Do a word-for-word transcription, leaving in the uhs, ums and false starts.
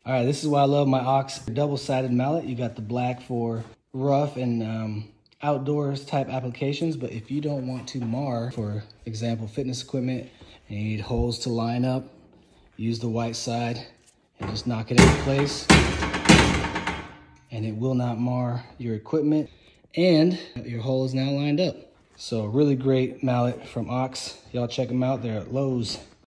All right, this is why I love my Ox double-sided mallet. You got the black for rough and um, outdoors type applications, but if you don't want to mar, for example, fitness equipment, and you need holes to line up, use the white side and just knock it into place, and it will not mar your equipment, and your hole is now lined up. So really great mallet from Ox. Y'all check them out. They're at Lowe's.